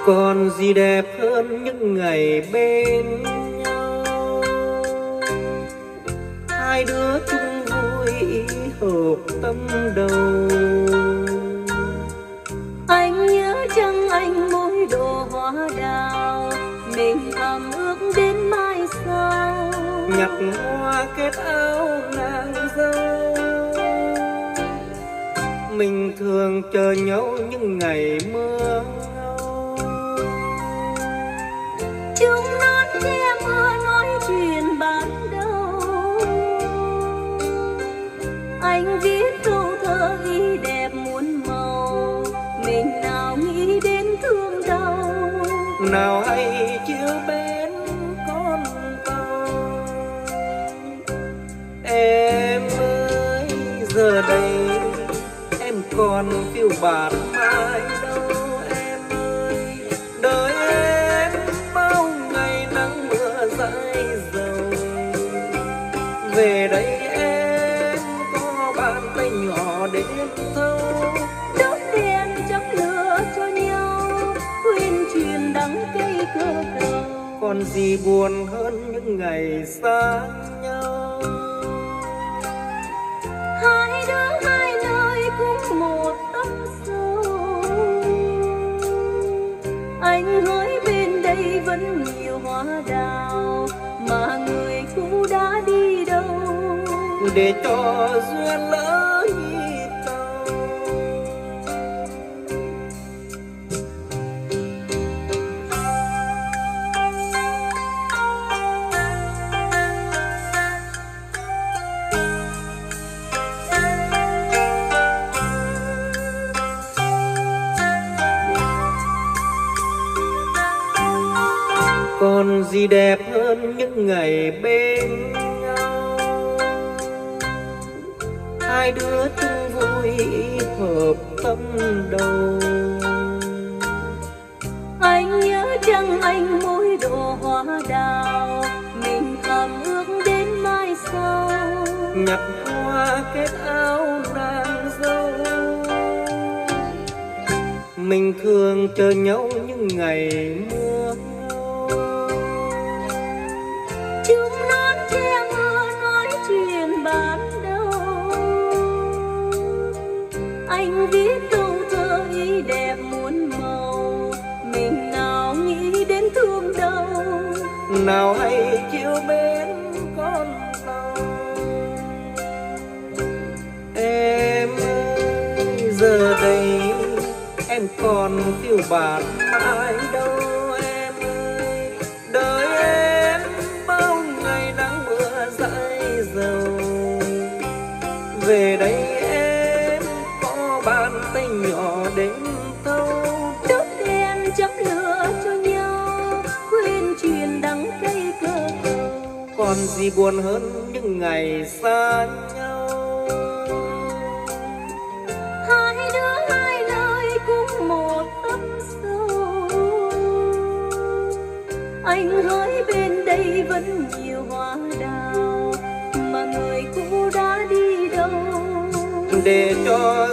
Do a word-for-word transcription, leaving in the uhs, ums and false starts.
Còn gì đẹp hơn những ngày bên nhau, hai đứa chung vui ý hợp tâm đầu. Anh nhớ chăng anh môi đồ hoa đào, mình thầm ước đến mai sau. Nhặt hoa kết áo nàng dâu, mình thường chờ nhau những ngày mưa. Chúng non che mưa nói chuyện ban đầu, anh viết câu thơ ý đẹp muôn màu. Mình nào nghĩ đến thương đau, nào hay chiều bên con tàu. Em ơi giờ đây em còn phiêu bạt mai đâu. Em ơi đời em bao ngày nắng mưa dãi dầu. Về đây em có bàn tay nhỏ đến thâu, đốt đèn chấm lửa cho nhau, quên chuyện đắng cay cơ cầu. Còn gì buồn hơn những ngày xa nhau. Hai đứa hai nơi cũng một tâm sâu, anh hỡi bên đây vẫn nhiều hoa đào, mà người cũ đã đi đâu. Để cho duyên lỡ nhịp tàu. Còn gì đẹp hơn những ngày bên nhau, hai đứa chung vui hợp tâm đầu. Anh nhớ chăng anh môi đồ hoa đào, mình thầm ước đến mai sau. Nhặt hoa kết áo nàng dâu, mình thường chờ nhau những ngày mưa. Chúng non che mưa nói chuyện ban đầu, anh viết câu thơ ý đẹp muôn màu. Mình nào nghĩ đến thương đâu, nào hay chiều bên con tàu. Em ơi giờ đây em còn phiêu bạt mãi đâu. Em ơi đời em bao ngày nắng mưa dãi dầu. Về đây em có bàn tay nhỏ đến thâu, đốt đèn chấm lửa cho nhau, quên chuyện đắng cay cơ cầu. còn gì buồn hơn những ngày xa nhau. Hai đứa hai nơi cũng một tâm sâu, anh hỡi bên đây vẫn nhiều hoa đào, mà người cũ đã đi đâu. Để cho